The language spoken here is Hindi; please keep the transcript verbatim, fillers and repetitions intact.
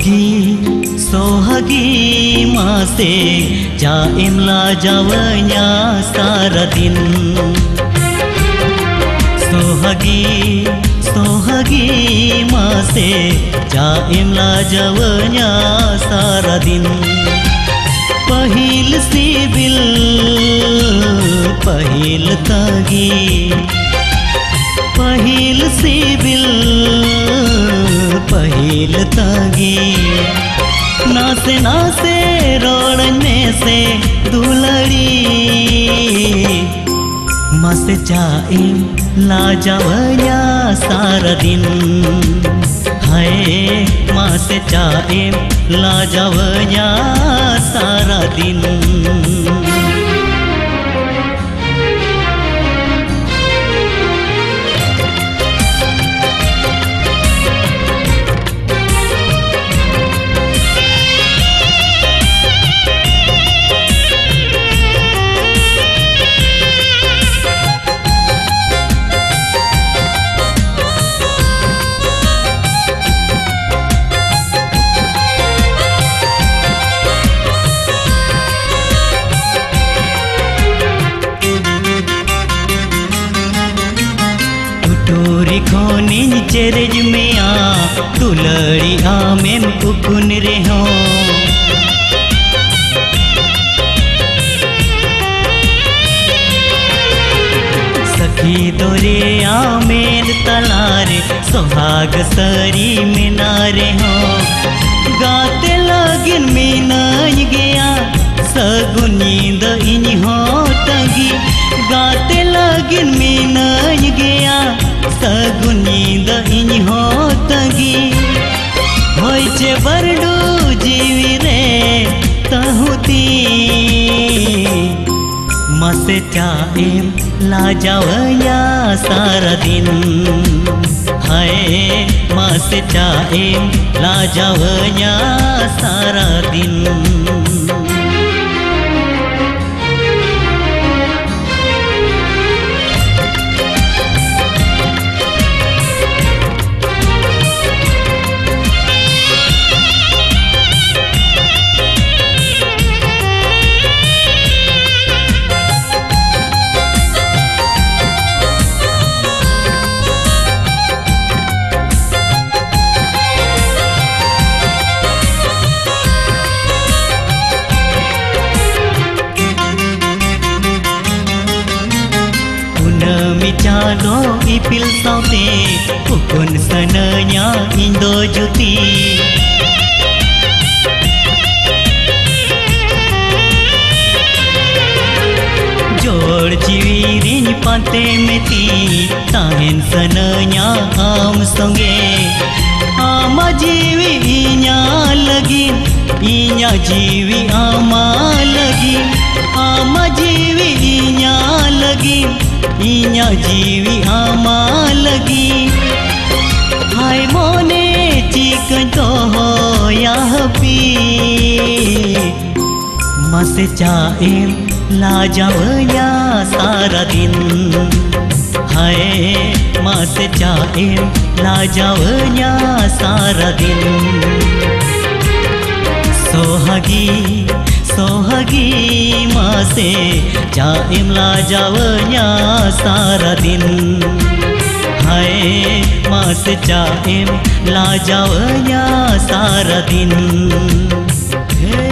सोहागी सोहागी मासे जाएम ला जावanya सारा दिन। सोहागी सोहागी मासे जाएम ला जावanya सारा दिन। पहिल सिबिल पहिल तागी पहिल सिबिल पहिल तागी। नासे नासे रोड़न में से दुलड़ी मासे जाएम ला जावanya सारा दिन। हाय मासे जाएम ला जावanya सारा दिन। खोनिन चेरेज में आ दुलड़ी आमेम उकुन रे हो। सखी दोरे आमेन तलारे सोहाग सरी में नारे हो। गाते लगिन मीनाई गया सगुन नींद इन हो तगी। गाते लगिन मीनाई गया सगुन नींद इन हो तगी। होय छे बरडू जीवी रे तहुती मासे जाएम ला जावanya सारा दिन। हाय मासे जाएम ला जावanya सारा दिन। Chano ipil saute ukun sananya indo juti। जोड़ जीवीरिन पाते मेती ताहेन सनanya am songe। आमा जीवी इnya लगी इnya जीवी आमा लगी। आमा जीवी इnya लगी इnya जीवी आमा लगी। हाय मोने चिकन तो हो यह पी मासे जाएम ला जावanya सारा दिन। हाय मासे जाएम ला जावanya सारा दिन। सोहागी सोहागी मासे जाएम ला जावanya सारा दिन। हाय मासे जाएम ला जावanya सारा दिन।